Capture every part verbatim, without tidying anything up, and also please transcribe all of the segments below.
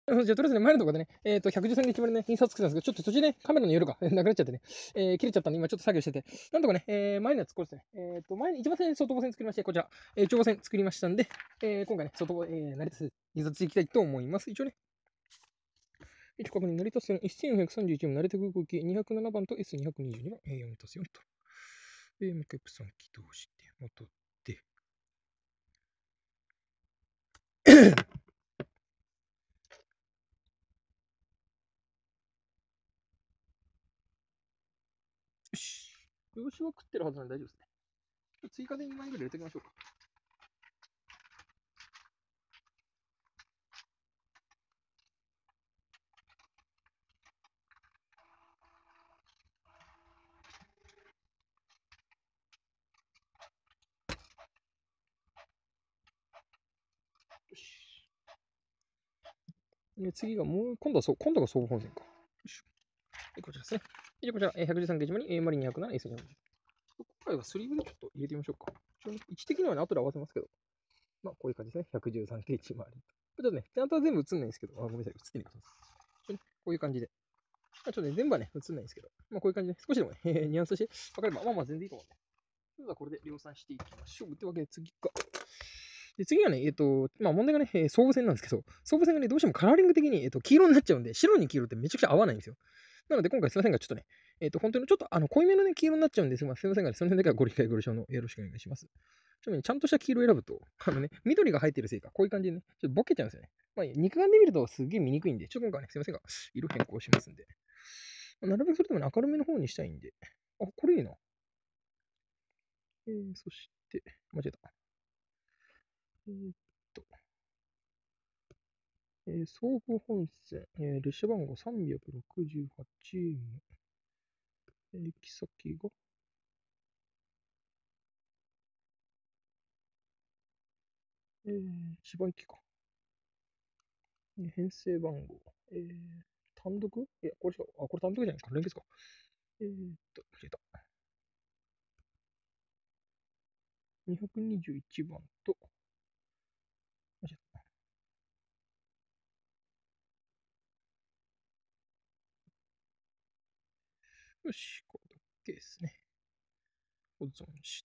じゃあ、とりあえずね、前のところでね、えっと、ひゃくじゅうさんゲージまでね、印刷作ってたんですけど、ちょっと途中ね、カメラの色がなくなっちゃってね、えー、切れちゃったんで、今ちょっと作業してて、なんとかね、えー、前のやつ、これですね、えっと、前に一番最初に外房線作りまして、こちら、えー、中房線作りましたんで、えー、今回ね、外房、えー、成田線印刷していきたいと思います。一応ね、一応確認、成田線せんよんひゃくさんじゅういち番、成田空港行きにひゃくななばんと エスにひゃくにじゅうにばん、えー、よんたすよんと。えー、もう一回プサン起動して、戻って、よし。用紙は食ってるはずなんで大丈夫ですね。追加でにまいぐらい入れておきましょうか。よし。で次がもう、今度はそう、今度が総武本線か。よし。で、こちらですね。で、こちら、えーひゃくじゅうさんゲージまに、えー、マリにひゃくなな、エスにひゃく。今回はスリーブでちょっと入れてみましょうか。位置的にはね、後で合わせますけど。まあ、こういう感じですね。ひゃくじゅうさんゲージ回り。ちょっとね、ちゃんとは全部映んないんですけど、あ、ごめんなさい、映ってないことです。こういう感じで。まあ、ちょっとね、全部はね、映んないんですけど、まあ、こういう感じで、少しでもね、えーニュアンスして分かれば、まあまあ全然いいと思うんで。まずはこれで量産していきましょう。というわけで次が。で、次はね、えっ、と、まあ問題がね、えー総武線なんですけど、総武線がね、どうしてもカラーリング的に、えっ、と、黄色になっちゃうんで、白に黄色ってめちゃくちゃ合わないんですよ。なので、今回すいませんが、ちょっとね、えっ、と、本当にちょっと、あの、濃いめのね、黄色になっちゃうんですが、すいませんが、その辺だけはご理解ご了承のよろしくお願いします。ちなみに、ちゃんとした黄色を選ぶと、あのね、緑が入ってるせいか、こういう感じでね、ちょっとボケちゃうんですよね。まあ、肉眼で見るとすげえ見にくいんで、ちょっと今回はね、すいませんが、色変更しますんで。なるべくそれでもね、明るめの方にしたいんで。あ、これいいな。えー、そして、間違えた。えーっと、えー、総武本線、えー列車番号さんびゃくろくじゅうはちエム、えー行き先が、えー、千葉行きか。えー編成番号、えー、単独いや、これ違う。あ、これ単独じゃないか。連結か。えーっと、間違えた。にひゃくにじゅういちばんと、間違えた。よし、これだけですね。保存して。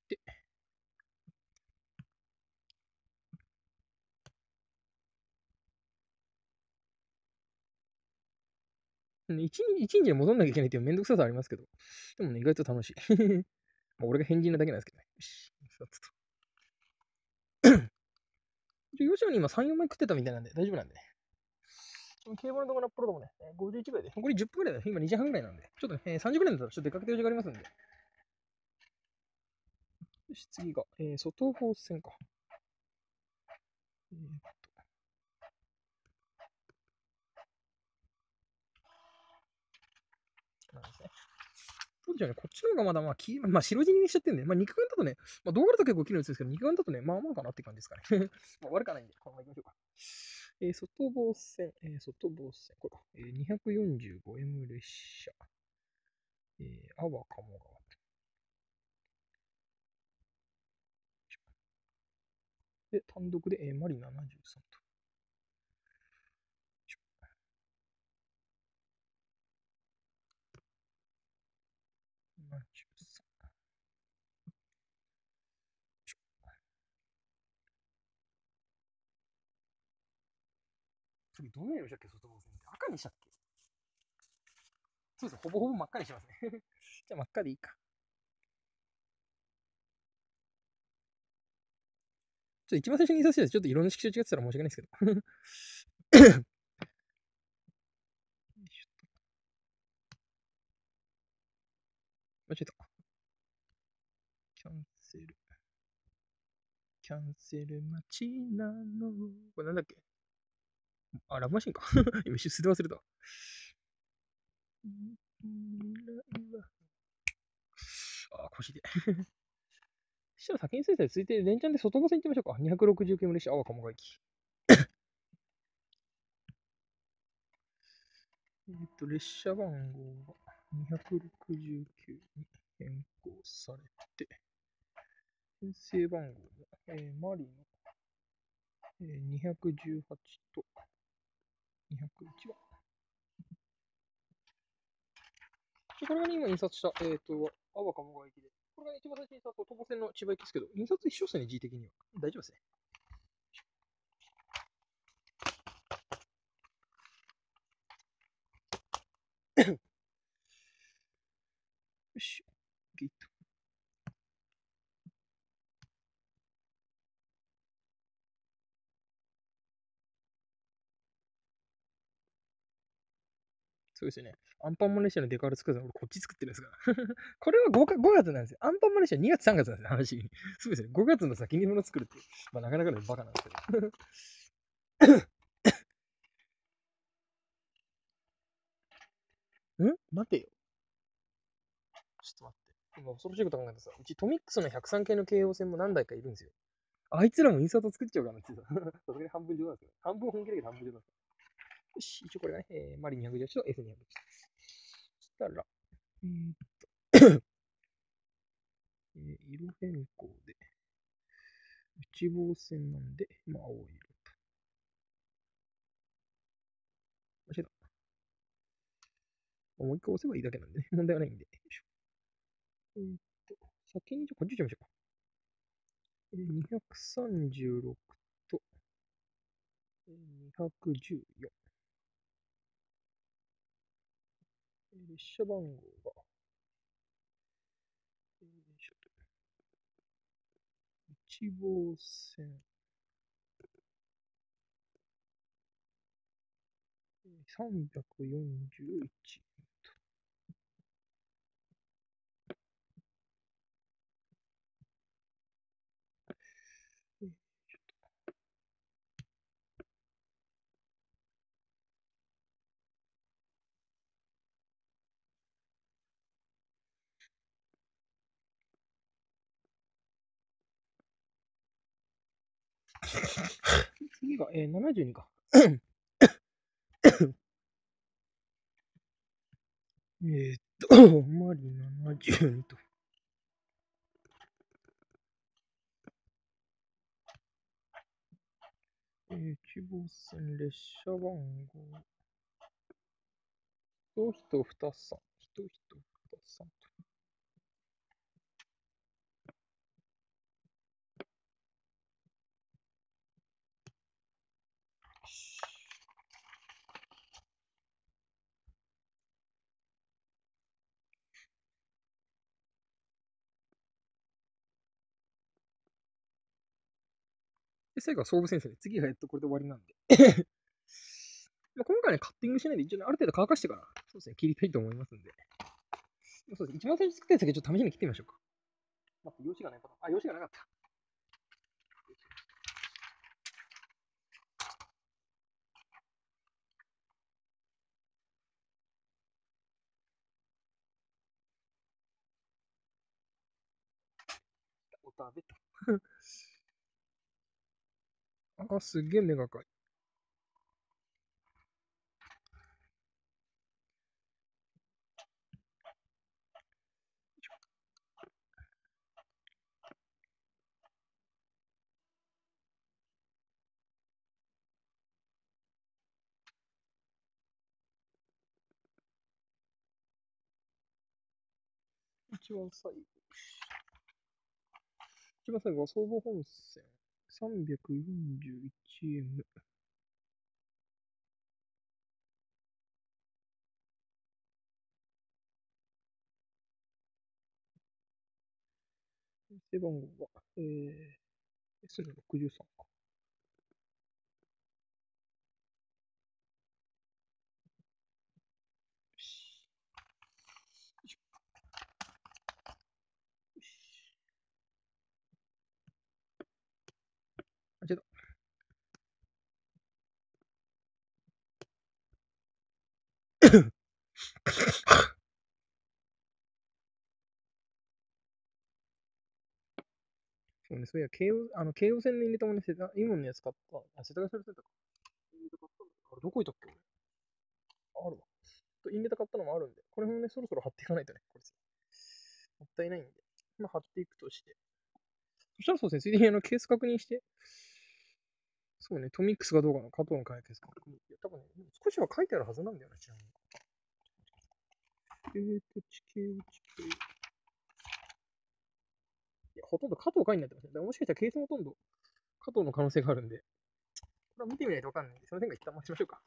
一日、一日で戻んなきゃいけないっていうめんどくささありますけど、でもね、意外と楽しい。まあ俺が変人なだけなんですけどね。よし、さっと。よしおに今さん、よんまい食ってたみたいなんで大丈夫なんでね。競馬の動画のアップロードもね、ごじゅういちぐらいで、残りじゅっぷんぐらいだよ。今にじはんぐらいなんで、ちょっとね、さんじぐらいだったらちょっと出かけてる時間ありますんで。よし、次が、えー、外方線か。えー、っと、なんですね。そうですよね、こっちの方がまだまあ、きまあ、白地にしちゃってるんで、まあ、肉眼だとね、まあ、動画だと結構綺麗に映るんですけど、肉眼だとね、まあまあかなって感じですかね。まあ、悪くないんで、このまま行きましょうか。えー、外房線、えー、外房線、これか、えー、にひゃくよんじゅうごエム 列車、えー、阿波鴨川。で、単独で、えー、マリななじゅうさんと。ななじゅうさん。次、どの色でしたっけ、外房線って。赤にしたっけ。そうですね、ほぼほぼ真っ赤にしますね。じゃあ真っ赤でいいか。ちょっと一番最初に印刷したやつ、ちょっと色の色調違ってたら申し訳ないですけど。間違えた。キャンセル。キャンセル待ちなの。これなんだっけ。あ、ラブマシンか。今一瞬捨て忘れた。あ、腰で。そしたら先に先生ついて連チャンで外房線行ってみましょうか。にひゃくろくじゅうきゅう列車、あわ鴨川駅。えっと、列車番号がにひゃくろくじゅうきゅうに変更されて、編成番号が、えー、マリの、えー、にひゃくじゅうはちとにひゃくいちばん。これが今印刷した、えっ、ー、と、阿波鴨川駅で。これが一番最初に印刷した東武線の千葉駅ですけど、印刷一緒ですね、G 的には。大丈夫ですね。よし。ゲット。そうですよね。アンパンマン列車のデカール作るの俺こっち作ってるんですから。これは 5, 5月なんですよ。アンパンマン列車にがつさんがつなんですよ、話に。そうですね。ごがつの先にもの作るって。まあなかなかのバカなんですけど。ん待てよ。ちょっと待って。今恐ろしいこと考えたさ。うちトミックスのひゃくさん系の京王線も何台かいるんですよ。あいつらもインサート作っちゃうかなってさ。さすがに半分冗談ですよ。半分本気だけど半分冗談です。よし、一応これがね、えー、マリにひゃくじゅうはちと エスにひゃくいち。そしたら、えー、っと、えー、色変更で、内房線なんで、まあ、青色と。間違えた。もう一回押せばいいだけなんでね、問題はないんで。よいしょ。えー、っと、先にじゃあこっち行っちゃいましょうか。えー、にひゃくさんじゅうろくと、えー、にひゃくじゅうよん。えー、列車番号が、えー、ちょっと、内房線、えー、さんびゃくよんじゅういち。えー、ちょっと次が、えー、ななじゅうにか。えーっと、マリななじゅうにと。えー、内房線列車番号。一人二さん。一人二さんと。で、最後は総武先生で、次がやっとこれで終わりなんで。まあ今回ね、カッティングしないで、一応ね、ある程度乾かしてから、そうですね、切りたいと思いますんで。そうですね、一番最初作ったやつだけちょっと試しに切ってみましょうか。待って、用紙がないかな。あ、用紙がなかった。お食べた。あ、すげえ目が赤い。一番最後。一番最後は総武本線 さんびゃくよんじゅういちエム。背番号は、えー、エスろくじゅうさんか。よし。よし。よし。あ、違った。そうね、そういや、京王、あの、京王線のインレタもね、世田、イモンのやつ買った。あ、世田谷線だったか。インレタ買ったんだ。あれ、どこいたっけ俺。あるわ。とインレタ買ったのもあるんで、これもね、そろそろ貼っていかないとね、これ。もったいないんで。まあ、貼っていくとして。そしたらそうですね、ついでにあの、ケース確認して、 そうね、トミックスがどうかな、加藤の解決か。いや、多分ね、少しは書いてあるはずなんだよな、ちなみに。えーと、地形、地形。いや、ほとんど加藤書いになってますね。だからもしかしたらケースもほとんど加藤の可能性があるんで、これは見てみないとわかんないんで、その辺が一旦待ちましょうか。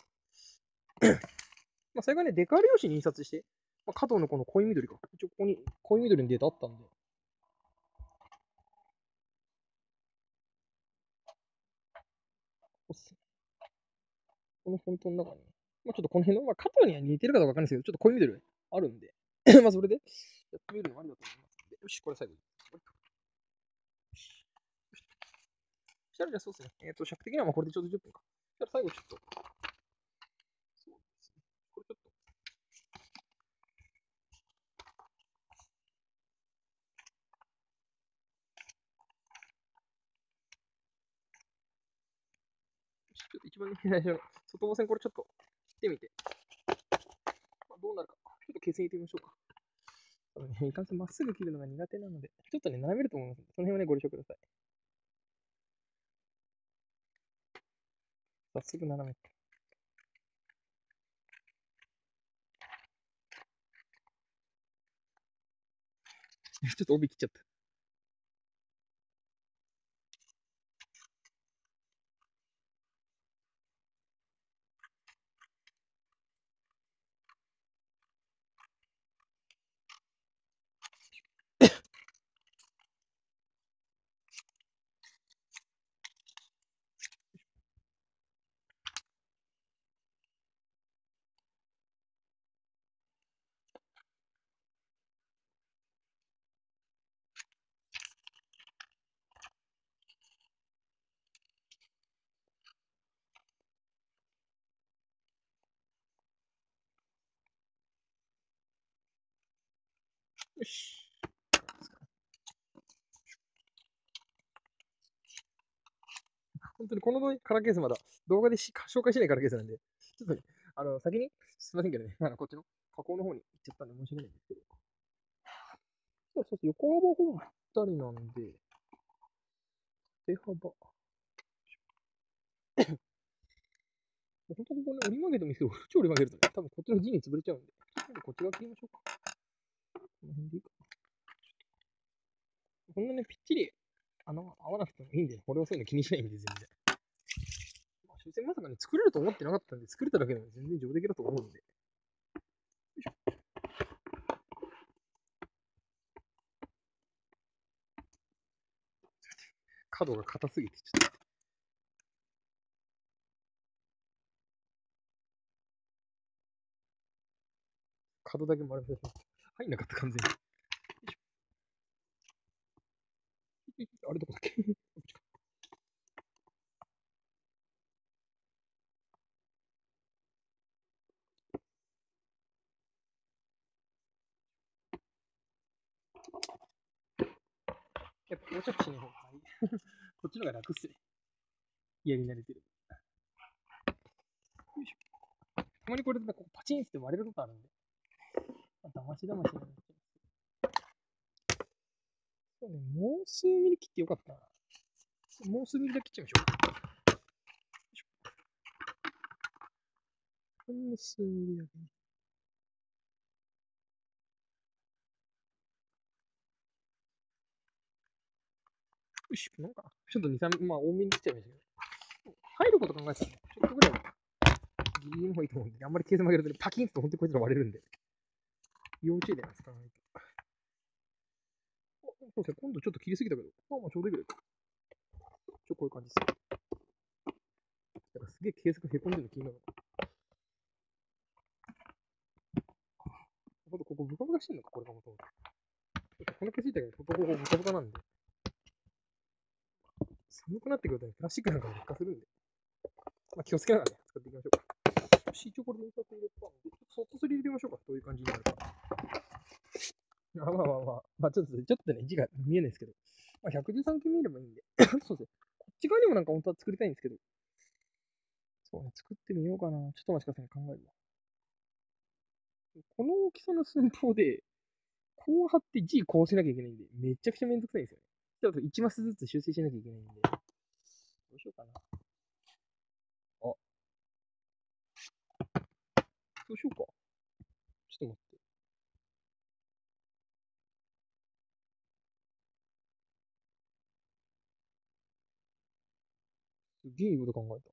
まあ、それがね、デカール用紙に印刷して、まあ、加藤のこの濃い緑か。一応ここに濃い緑のデータあったんで。ここのフォントの中に、まあ、ちょっとこの辺の、まあ、加藤には似てるかどうかわかんないですけど、ちょっと濃い緑あるんで、まあそれでやってみるのもありだと思いますので、よし、これ最後に。そしたらじゃあそうですね。えっ、ー、と、尺的にはまあこれでちょうどじゅっぷんか。そしたら最後ちょっと、そうですね。これちょっと、ちょっと一番ね、最初の外房線これちょっと切ってみて、まあ、どうなるか、ちょっと消してみましょうか。ね、いかんせんまっすぐ切るのが苦手なので、ちょっとね、斜めると思いますので、その辺はね、ご了承ください。早速斜め。ちょっと帯切っちゃった。よし。本当にこのカラーケースまだ動画でし紹介しないカラーケースなんで、ちょっとね、あの、先に、すいませんけどね、あのこっちの加工の方に行っちゃったんで申し訳ないんですけど。そうそうそう、横幅方ぴったりなんで、縦幅。本当にここね、折り曲げてもいいですけど、超折り曲げるとね、多分こっちの G に潰れちゃうんで、こっち側切りましょうか。この辺でいいかな。こんなね、ぴっちり穴合わなくてもいいんで、俺はそういうの気にしないんで、全然。まあ、所詮まさかね、作れると思ってなかったんで、作れただけでも全然上出来だと思うんで。よいしょ。角が硬すぎて、ちょっと。角だけ丸めて入んなかった、完全に。あれどこだっけやっぱ横着しない方がいい。こっちの方が楽っすね。家に慣れてる。よいしょ。たまにこれでこうパチンって割れることあるんで。だましだましになっちゃう。そうね、もう数ミリ切ってよかったな。もう数ミリだけ切っちゃいましょう。よいしょ。ほんの数ミリだけね。よし、なんか、ちょっとに、さん、まあ多めに切っちゃいましたけど。入ること考えたらね、ちょっとぐらいギリギリの方がいいと思うんで、あんまりケース曲げるとね、パキンと本当にこいつら割れるんで。要注意だな、使わないと。そうですね、今度ちょっと切りすぎたけど、まあまあちょうどいいぐらいか。ちょ、こういう感じです。だからすげえケースがへこんでるの気になる。ほんとここブカブカしてんのか、これがもともと。このケース自体がここブカブカなんで。寒くなってくるとね、プラスチックなんかも劣化するんで。まあ気をつけながらね、使っていきましょうか。よし、一応これで印刷入れたんで、ちょっとそっとすり入れましょうか。どういう感じになるか。あまあまあまあ、まあちょっと、ちょっとね、字が見えないですけど。まあひゃくじゅうさんき見ればいいんで。そうですね。こっち側にもなんか本当は作りたいんですけど。そうね、作ってみようかな。ちょっと待ちくださいね、考えるわ。この大きさの寸法で、こう貼って G こうしなきゃいけないんで、めちゃくちゃめんどくさいんですよね。ちょっといちマスずつ修正しなきゃいけないんで、どうしようかな。 どうしようか。ちょっと待って。すげえいいこと考えた。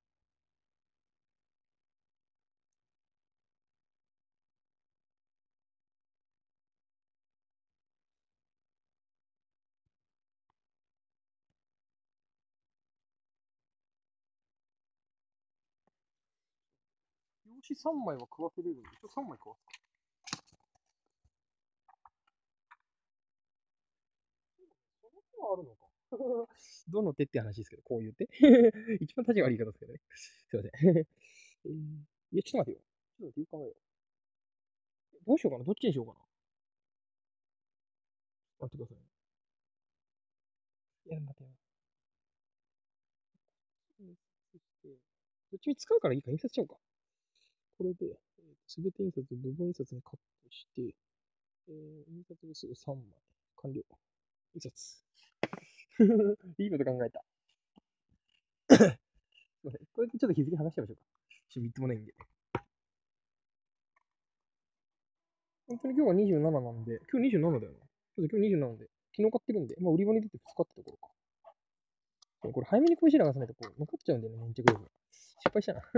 用紙さんまいは食わせれるんで、ちょっとさんまい食わすか。その手はあるのか。どの手って話ですけど、こういう手一番立ちが悪い言い方ですけどね。すいません。えーいや、ちょっと待ってよ。ちょっと待ってよ、考えよう。どうしようかな。どっちにしようかな。待ってくださいね。いや、待ってよ。印刷して、どっちみち使うからいいか、印刷しようか。これで、す、べ、て印刷、部分印刷にカットして、えー、印刷部数さんまい。完了。印刷。いいこと考えた。すいません。これでちょっと日付話しちゃいましょうか。ちょっとみっともないんで。本当に今日はにじゅうなななんで、今日にじゅうななだよな。そう今日にじゅうななで、昨日買ってるんで、まあ売り場に出てふつかってところか。これ早めにこういうシール流さないとこう残っちゃうんだよね、粘着力が。失敗したな。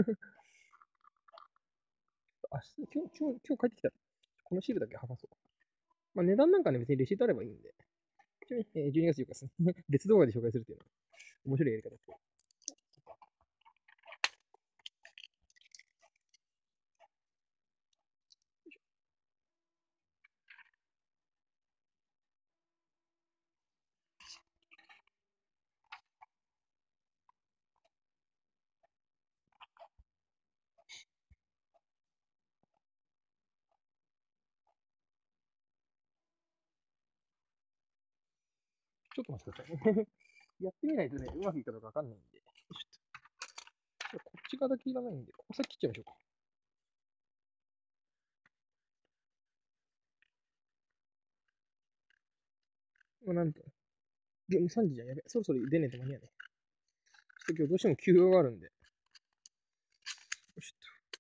あ、今日、今日、今日帰ってきたら、このシールだけ剥がそう。まあ値段なんかね、別にレシートあればいいんで。ちなみに、えー、じゅうにがつじゅうよっかですね。別動画で紹介するっていうのは、面白いやり方です。ちょっと待ってくださいね。やってみないとね、うまくいくかどうかわかんないんで。ちょっとこっち側だけいらないんで、ここ先切っちゃいましょうか。今何分でもさんじじゃん。やべ。そろそろ出ねえと間に合うね。ちょっと今日どうしても休養があるんで。よし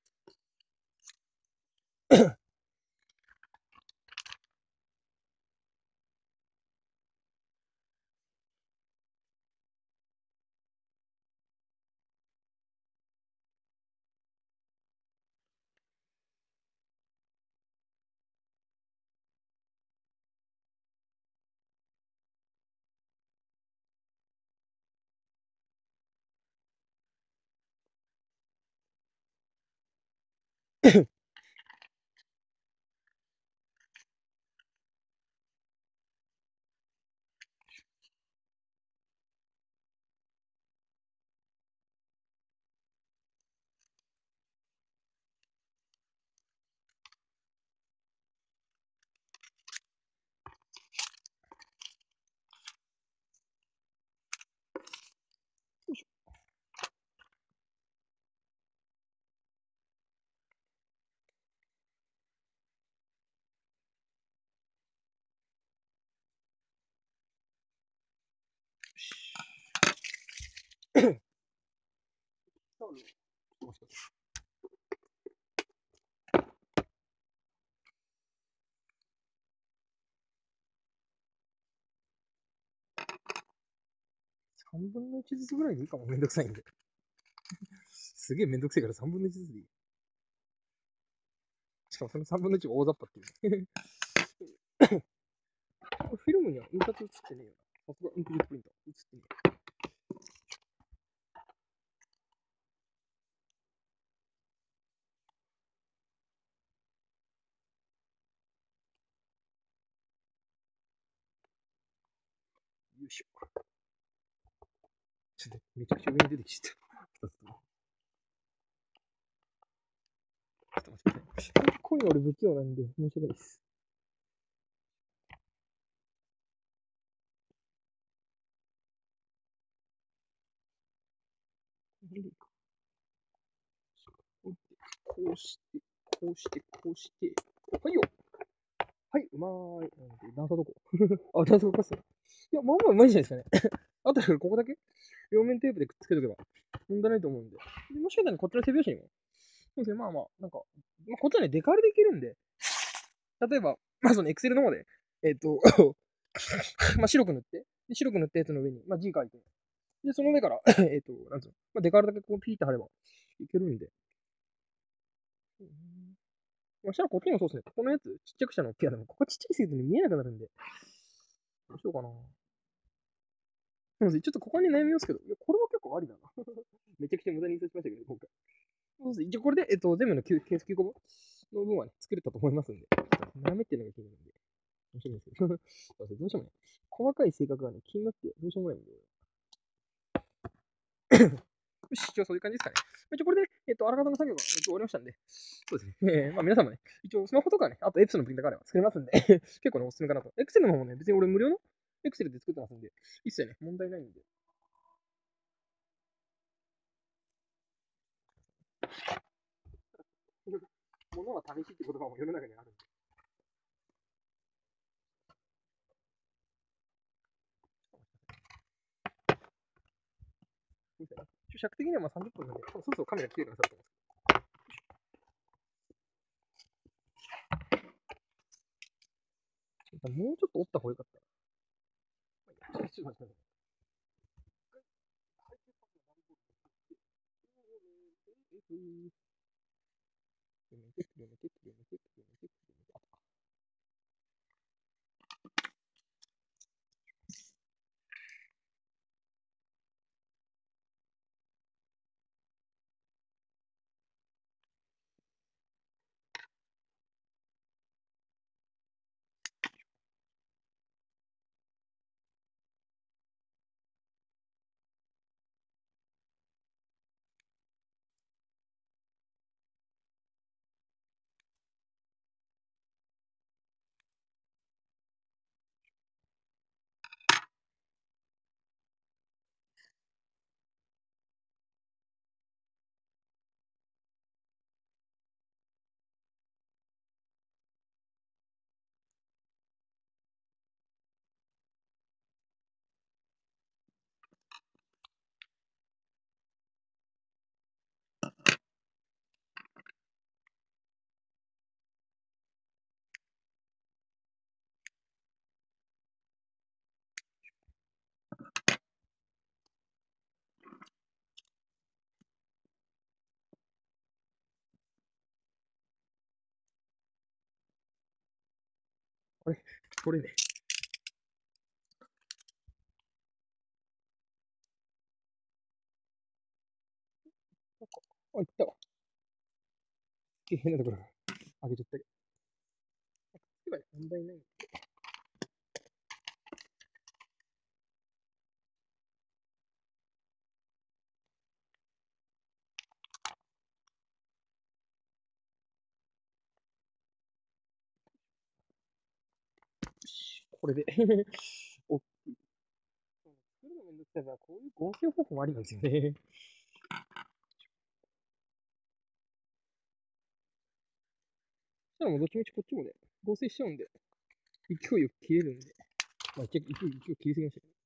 よいしょ。タオルを回してください。さんぶんのいちずつぐらいでいいかも。めんどくさいんで。すげえめんどくせえからさんぶんのいちずつでいい。しかもそのさんぶんのいち大雑把っていう。フィルムには印刷映ってねえよな。さすがインクジェットプリンター。映ってねえ。よいしょ。ちょっとめちゃくちゃ上に出てきちゃった。ふたつとも。ちょっと待ってください。こういうの俺不器用なんで申し訳ないです。こうして、こうして、こうして、はいよ。はい、うまーい。段差どこあ、段差動かす。いや、まあまあうまいじゃないですかね。あとここだけ両面テープでくっつけとけば問題ないと思うんで。もしかしたらこっちの背拍子にもそうですね、まあまあ、なんか、まあ、こっちはね、デカールでいけるんで、例えば、まあその Excel の方で、えっ、と、まあ白く塗って、で白く塗ったやつの上に、まあ字書いて、で、その上から、えっと、なんつうの、まあ、デカールだけこうピーって貼ればいけるんで。うん、まあ、したらこっちもそうですね。ここのやつ、ちっちゃくしたの大きいやでも、ここちっちゃいせいで見えなくなるんで。どうしようかな。そうですね。ちょっとここに悩みますけど、いや、これは結構ありだな。めちゃくちゃ無駄に印刷しましたけど、今回。そうですね。一応これで、えっと、全部のケースきゅうこぶの分はね、作れたと思いますんで。なめっていうのが気になるんで。面白いんですけど。そうですね。どうしてもね、細かい性格がね、気になってどうしようもないんで。よし、一応そういう感じですかね。一応これでね、えっと、あらかたの作業が終わりましたんで、そうですね。えー、まあ皆さんもね、一応スマホとかね、あとエプソンのプリンターがあれば作れますんで、結構ね、おすすめかなと。エクセルの方もね、別に俺無料のエクセルで作ってますんで、一切ね、問題ないんで。物は試しって言葉も世の中にあるんで。一応尺的にはまあさんじゅっぷんなんで、そろそろカメラ切れるようになると思います。もうちょっと折った方がよかった。ちょっと待ってください。これ、これね。あ、いったわ。変なところ上げちゃったけど。今ね、問題ない。これでお、作るのめんどくさいから、こういう合成方法もありなんですよね。したらもうどっちみちこっちもね、合成しちゃうんで、勢いよく切れるんで。まあ、勢い勢い勢い切りすぎましたけど。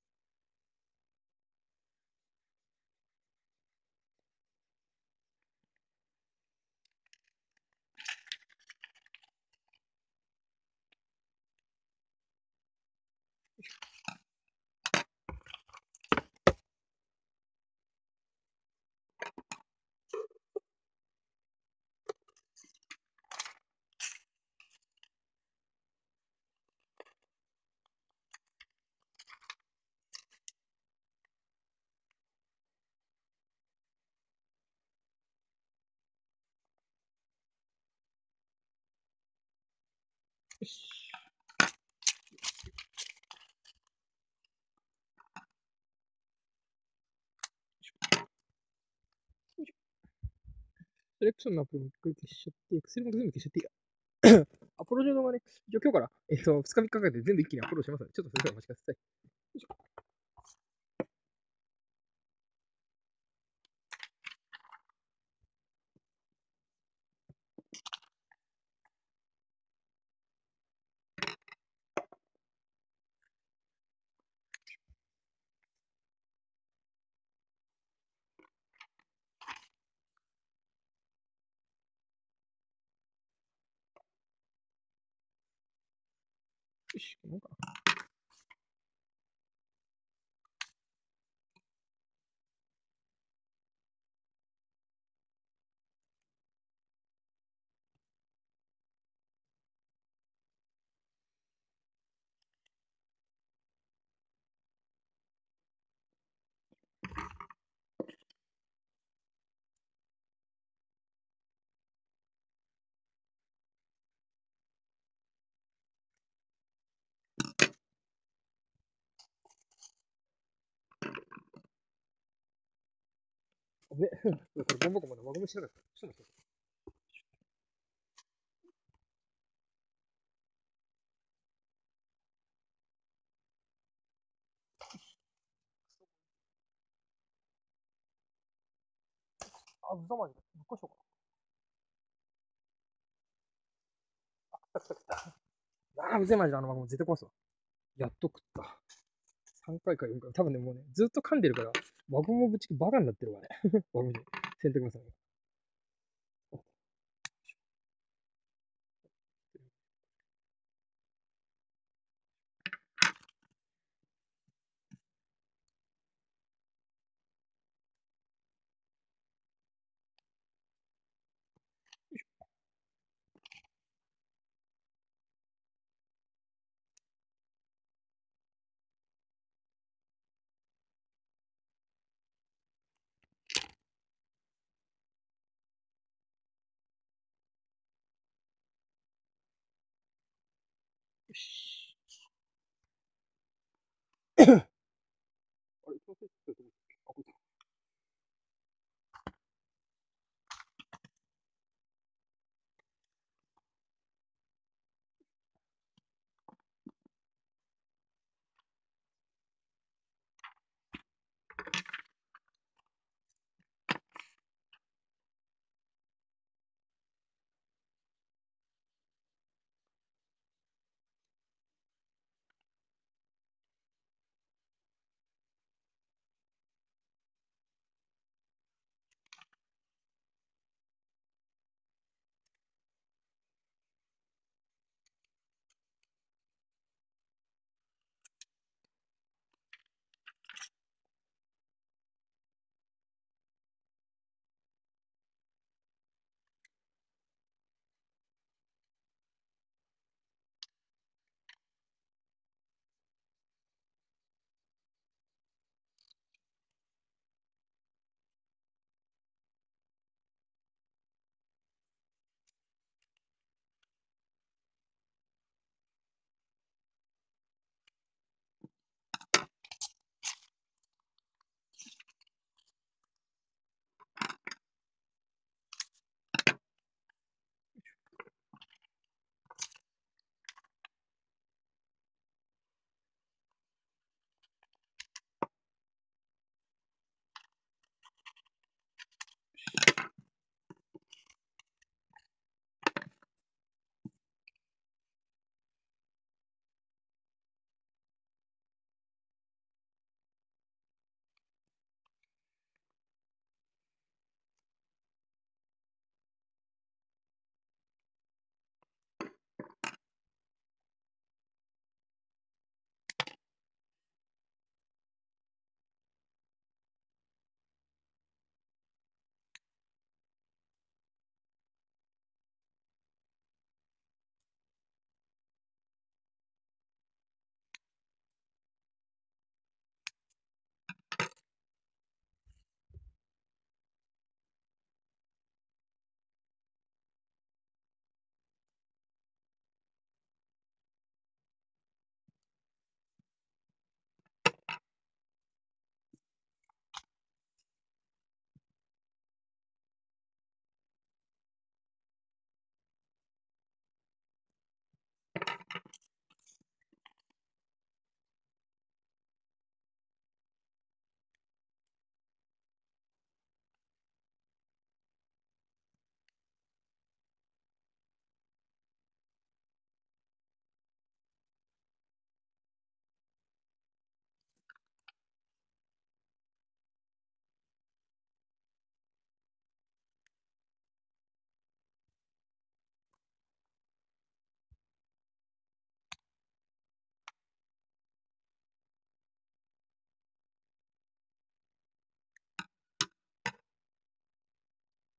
よし。セレクションのアプリも一回消しちゃって、エクセルも全部消しちゃっていいや。アポロ上動画ね、一応今日から、えっと、ふつかみっかかけて全部一気にアップロードしますので、ちょっとそれではお待ちください。よいしょ。 よし、こんなもんかな。あぶね。これ、ゴンボコまだ輪ゴムしなかった。ちょっと待って。あ、ざまに。ぶっこしようかな。来た来た来た。あー、うぜまじだ、あの輪ゴム絶対壊すわ。やっと食った。さんかいかよんかい。多分ね、もうね、ずっと噛んでるから、輪ゴムぶちバカになってるわね。輪ゴムで。洗濯物さんが。よし。あれ、調整してると思った。あ、こいつ。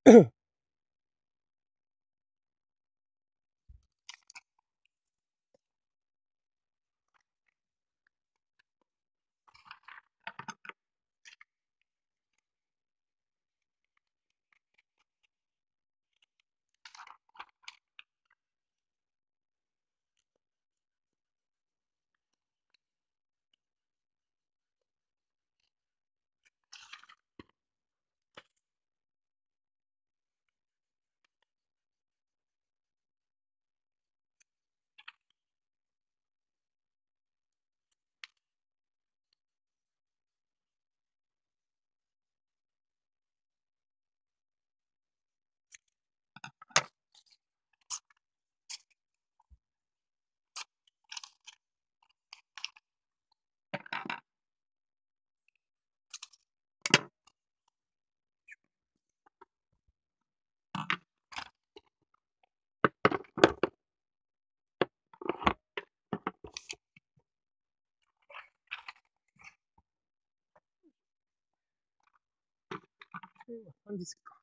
感じ好きか。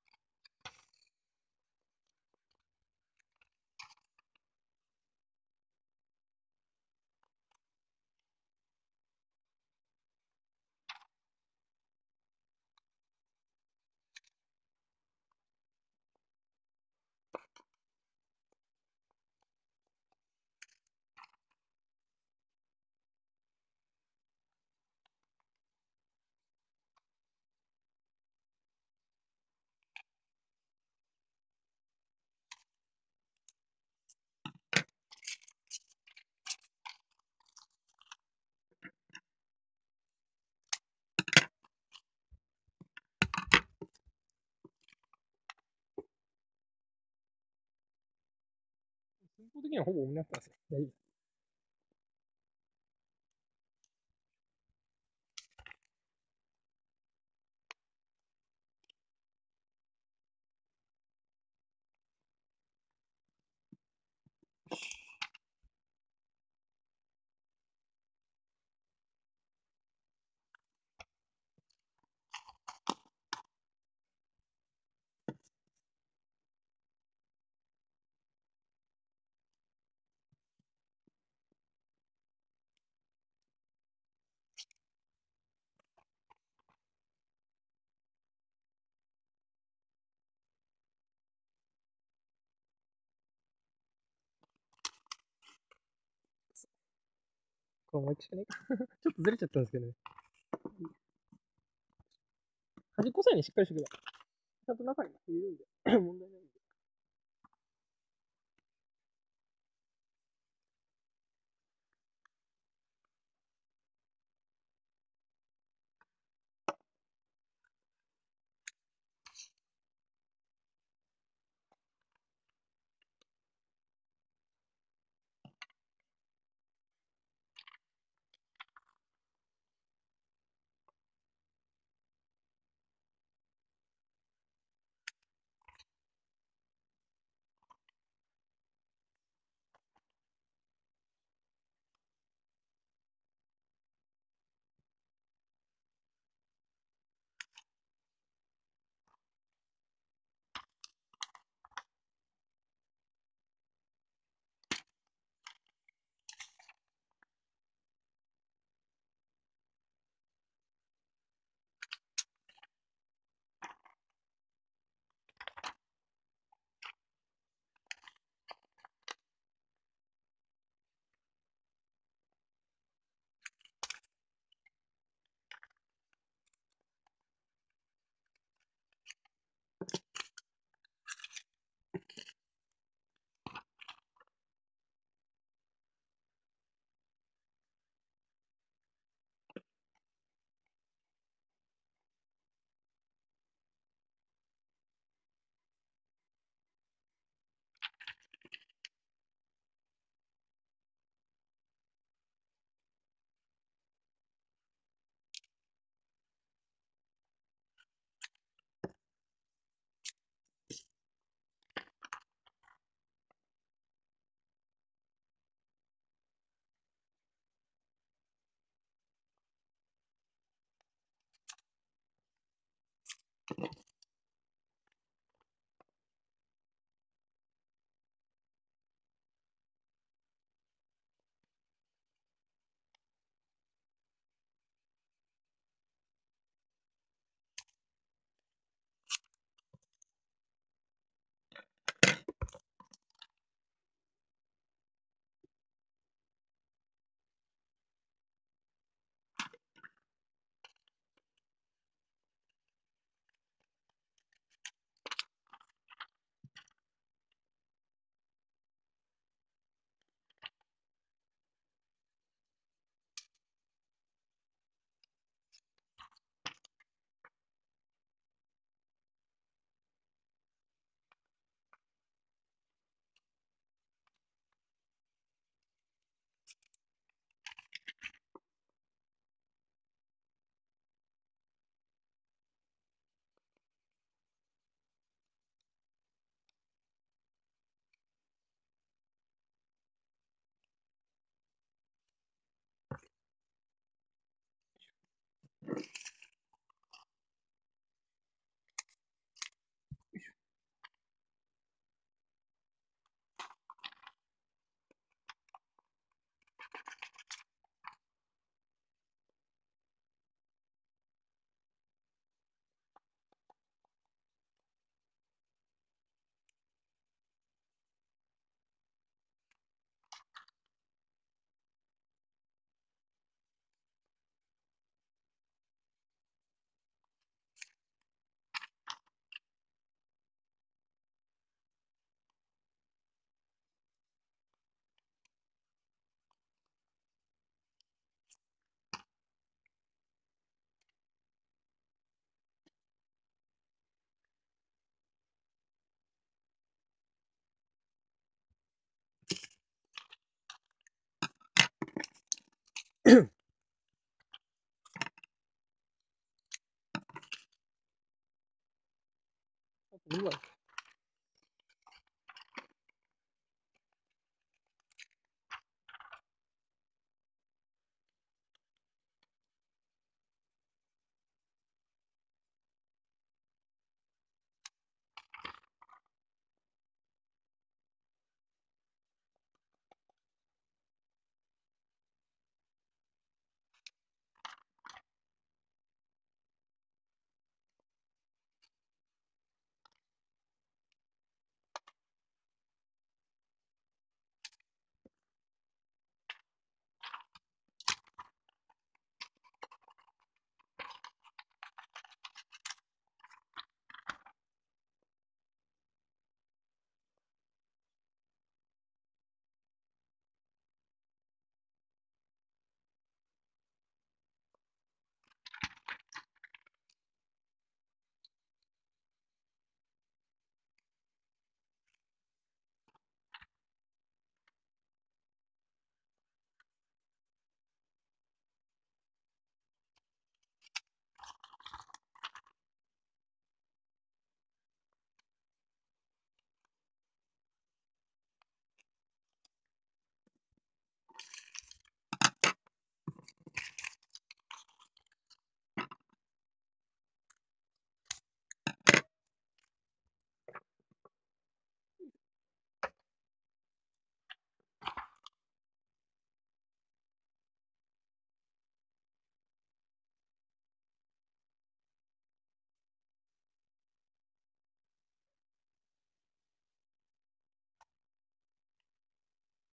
寸法的にはほぼ同じだったんですよ。大丈夫。これもう一緒ね。ちょっとずれちゃったんですけどね。端っこさえにしっかりしておけば、ちゃんと中に入れるんで、問題ないんで。 飲むわよ。